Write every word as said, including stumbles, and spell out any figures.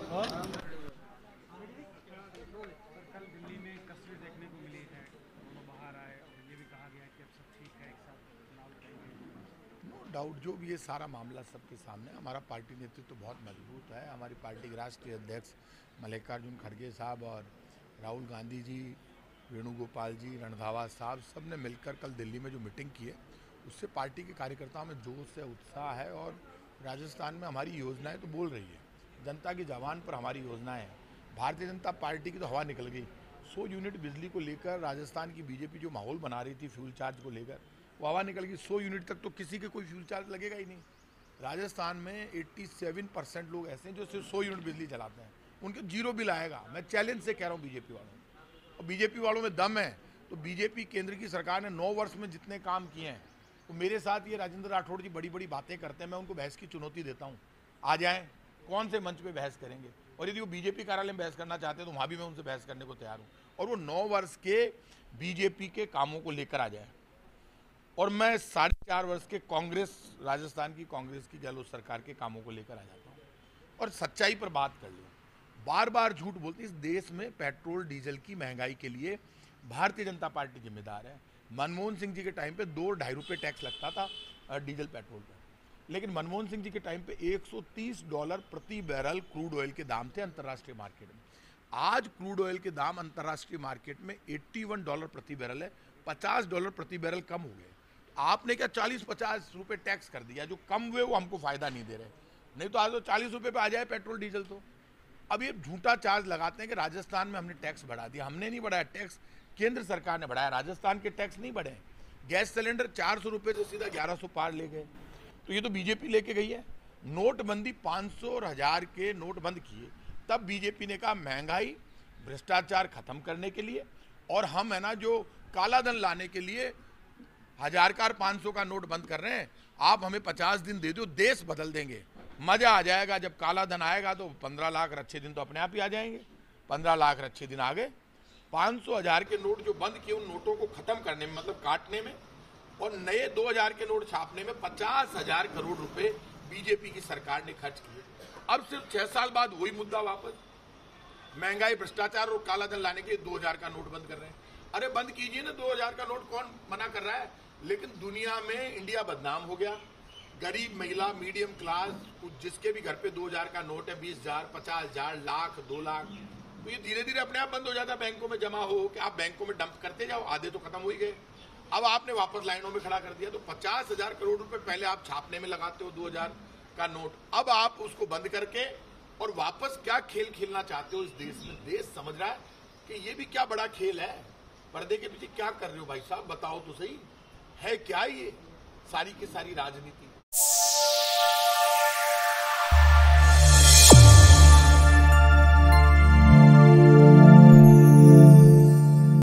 और कल दिल्ली में तस्वीर देखने को मिली है, दोनों बाहर आए और ये भी कहा गया कि अब सब ठीक है, एक साथ चुनाव लड़ेंगे। नो डाउट जो भी ये सारा मामला सबके सामने, हमारा पार्टी नेतृत्व तो बहुत मजबूत है। हमारी पार्टी के राष्ट्रीय अध्यक्ष मल्लिकार्जुन खड़गे साहब और राहुल गांधी जी, वेणुगोपाल जी, रणधावा साहब, सब ने मिलकर कल दिल्ली में जो मीटिंग की है उससे पार्टी के कार्यकर्ताओं में जोश है, उत्साह है। और राजस्थान में हमारी योजनाएं तो बोल रही है, जनता की जबान पर हमारी योजनाएं हैं। भारतीय जनता पार्टी की तो हवा निकल गई। सौ यूनिट बिजली को लेकर राजस्थान की बीजेपी जो माहौल बना रही थी फ्यूल चार्ज को लेकर, वो हवा निकल गई। सौ यूनिट तक तो किसी के कोई फ्यूल चार्ज लगेगा ही नहीं। राजस्थान में सत्तासी परसेंट लोग ऐसे हैं जो सिर्फ सौ यूनिट बिजली चलाते हैं, उनके जीरो बिल आएगा। मैं चैलेंज से कह रहा हूँ बीजेपी वालों, और बीजेपी वालों में दम है तो बीजेपी केंद्र की सरकार ने नौ वर्ष में जितने काम किए हैं, तो मेरे साथ ये राजेंद्र राठौड़ जी बड़ी बड़ी बातें करते हैं, मैं उनको बहस की चुनौती देता हूँ। आ जाएं, कौन से मंच पे बहस करेंगे, और यदि वो बीजेपी कार्यालय में बहस करना चाहते हैं तो वहाँ भी मैं उनसे बहस करने को तैयार हूँ। और वो नौ वर्ष के बीजेपी के कामों को लेकर आ जाए, और मैं साढ़े चार वर्ष के कांग्रेस, राजस्थान की कांग्रेस की गहलोत सरकार के कामों को लेकर आ जाता हूँ और सच्चाई पर बात कर लूँ। बार बार झूठ बोलती, इस देश में पेट्रोल डीजल की महंगाई के लिए भारतीय जनता पार्टी जिम्मेदार है। मनमोहन सिंह जी के टाइम पे दो ढाई रुपये टैक्स लगता था डीजल पेट्रोल पर, लेकिन मनमोहन सिंह जी के टाइम पे एक सौ तीस डॉलर प्रति बैरल क्रूड ऑयल के दाम थे अंतर्राष्ट्रीय मार्केट में। आज क्रूड ऑयल के दाम अंतर्राष्ट्रीय मार्केट में इक्यासी डॉलर प्रति बैरल है, पचास डॉलर प्रति बैरल कम हो गए। आपने क्या चालीस पचास रुपए टैक्स कर दिया, जो कम हुए वो हमको फायदा नहीं दे रहे। नहीं तो आज तो चालीस रुपये पे आ जाए पेट्रोल डीजल। तो अब ये झूठा चार्ज लगाते हैं कि राजस्थान में हमने टैक्स बढ़ा दिया। हमने नहीं बढ़ाया टैक्स, केंद्र सरकार ने बढ़ाया, राजस्थान के टैक्स नहीं बढ़े। गैस सिलेंडर चार सौ रुपये से सीधा ग्यारह सौ पार ले गए, तो ये तो बीजेपी लेके गई है। नोटबंदी पाँच सौ और हजार के नोट बंद किए, तब बीजेपी ने कहा महंगाई भ्रष्टाचार खत्म करने के लिए, और हम है ना जो काला धन लाने के लिए हजार का पाँच सौ का नोट बंद कर रहे हैं, आप हमें पचास दिन दे दो, देश बदल देंगे, मजा आ जाएगा। जब काला धन आएगा तो पंद्रह लाख अच्छे दिन तो अपने आप ही आ जाएंगे। पंद्रह लाख अच्छे दिन आ गए। पाँच सौ हजार के नोट जो बंद किए, उन नोटों को खत्म करने में, मतलब काटने में, और नए दो हजार के नोट छापने में पचास हजार करोड़ रुपए बीजेपी की सरकार ने खर्च किए। अब सिर्फ छह साल बाद वही मुद्दा वापस, महंगाई भ्रष्टाचार और काला धन लाने के लिए दो हजार का नोट बंद कर रहे हैं। अरे बंद कीजिए ना, दो हजार का नोट कौन मना कर रहा है। लेकिन दुनिया में इंडिया बदनाम हो गया। गरीब महिला, मीडियम क्लास, जिसके भी घर पे दो हजार का नोट है, बीस हजार, पचास हजार, लाख, दो लाख, तो ये धीरे धीरे अपने आप बंद हो जाता है, बैंकों में जमा हो कि आप बैंकों में डंप करते जाओ। आधे तो खत्म हो ही गए, अब आपने वापस लाइनों में खड़ा कर दिया। तो पचास हजार करोड़ रुपए पहले आप छापने में लगाते हो दो हजार का नोट, अब आप उसको बंद करके और वापस क्या खेल खेलना चाहते हो इस देश में। देश समझ रहा है कि ये भी क्या बड़ा खेल है। पर्दे के पीछे क्या कर रहे हो भाई साहब, बताओ तो सही, है क्या ये सारी की सारी राजनीति।